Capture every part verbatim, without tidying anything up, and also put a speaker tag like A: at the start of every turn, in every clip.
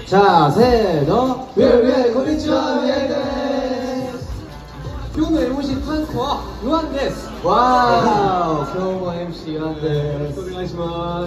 A: さあせーの、ウェルウェルこんにちは、宮井です。今日の エムシー 担当はルアンです。わー、今日も エムシー ルアンです。よろしくお願いします。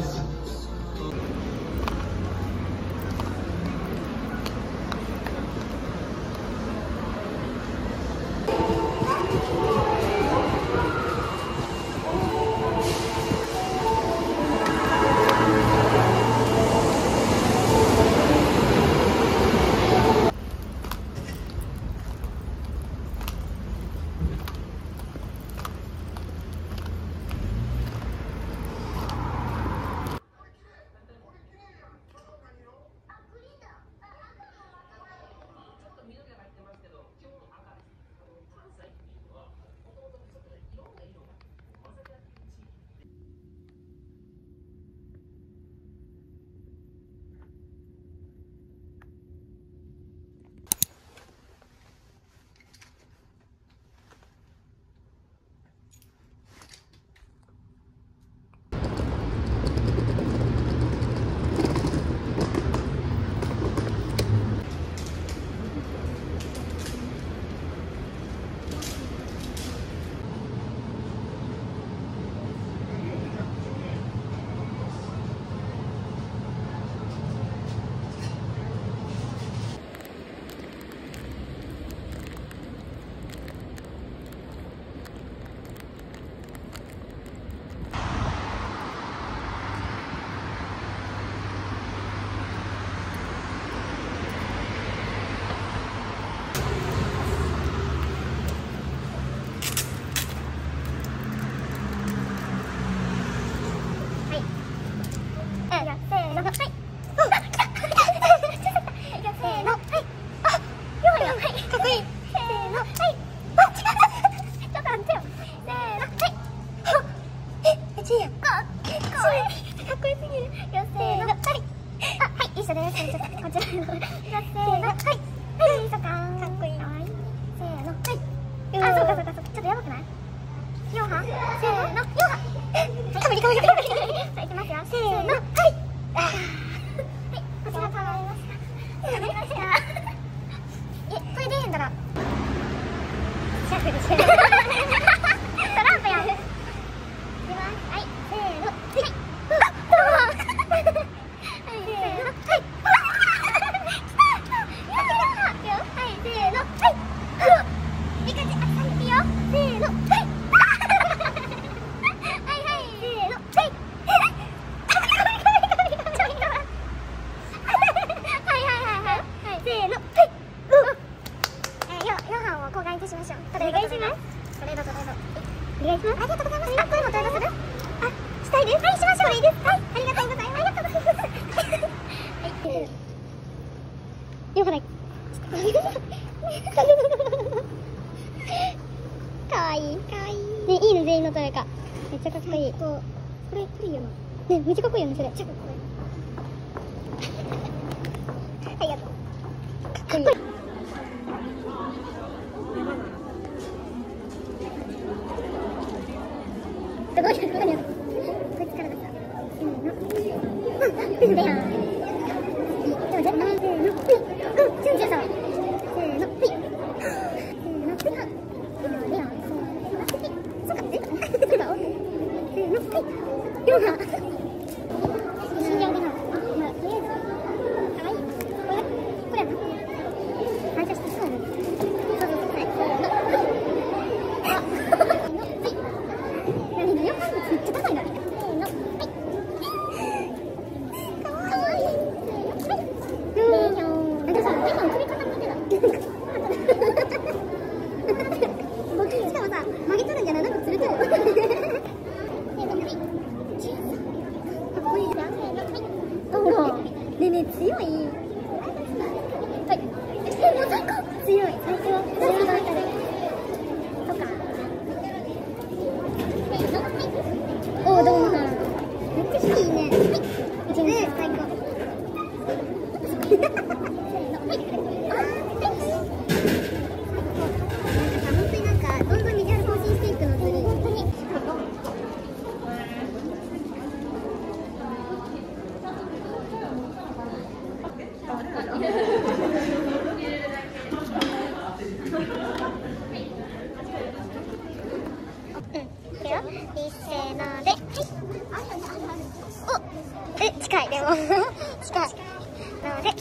B: お、え、近いでも近いなので、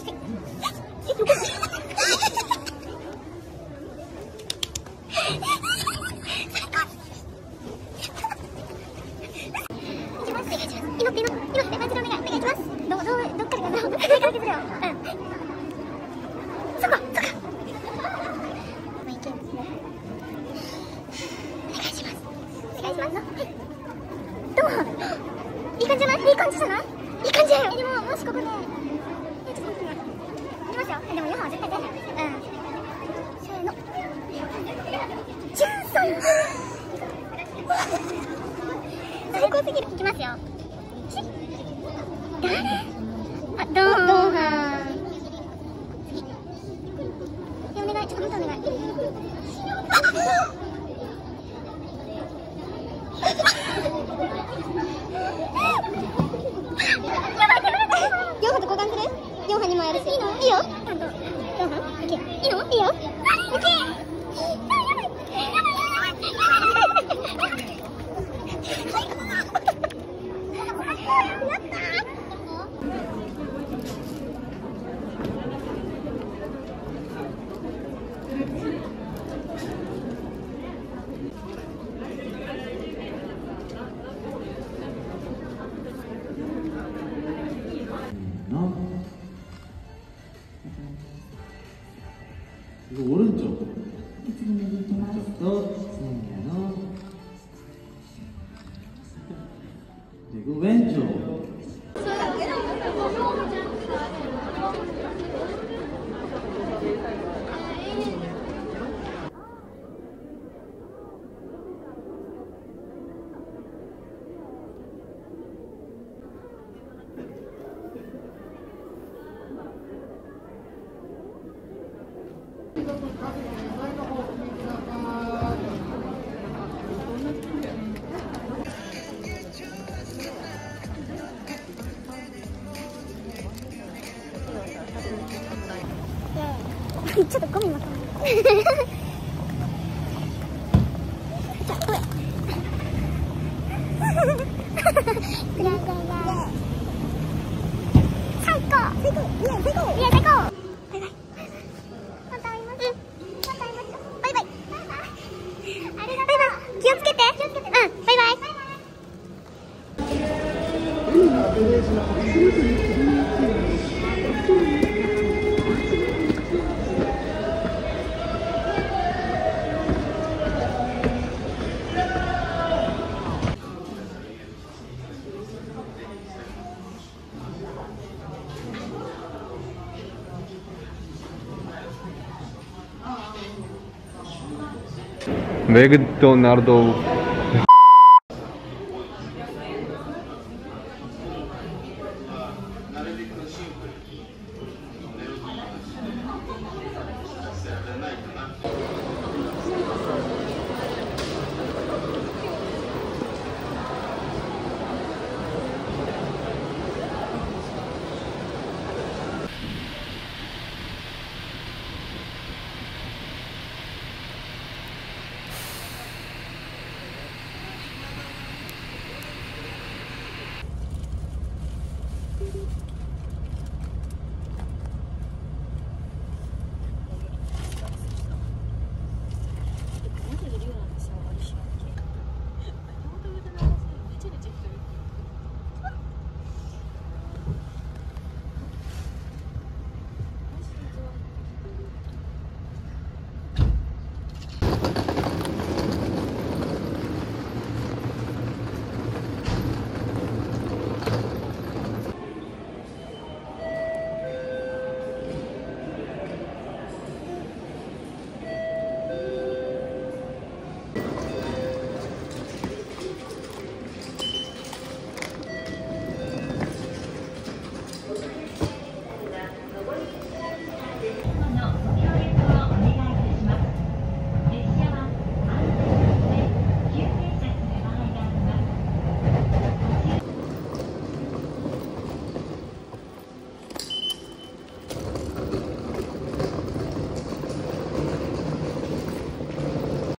B: 今って今今ってマジでお願いお願いします。どうどうどっからやろう。どっから削るよ。うん。そこそこ。もういける。お願いします。お願いします。はい。どう？いい感じじゃない？いい感じじゃない？いい感じだよ。えでももしここで、えちょっと待ってね。いきますよ。えでもヨハは絶対出ない。うん。せーの。じゅうさん。最高すぎる。いきますよ。誰？あ、ドーハン。次。お願い、ちょっと待ってお願い。ヨーハンと交換する？ヨーハンにもやるし。いいの？いいよ。ヨーハン？いけ。いいの？いいよ。オッケー。
A: 오른쪽 오른쪽도 세노 그리고 왼쪽
B: ちょっとゴミもたまる。じゃあ、これ。最高。最高。いや、最高。いや、最高。バイバイ。また会いましょう。また会いましょう。バイバイ。ありがとう。バイバイ。気をつけて。気をつけて。うん、バイバイ。
C: 맥도날드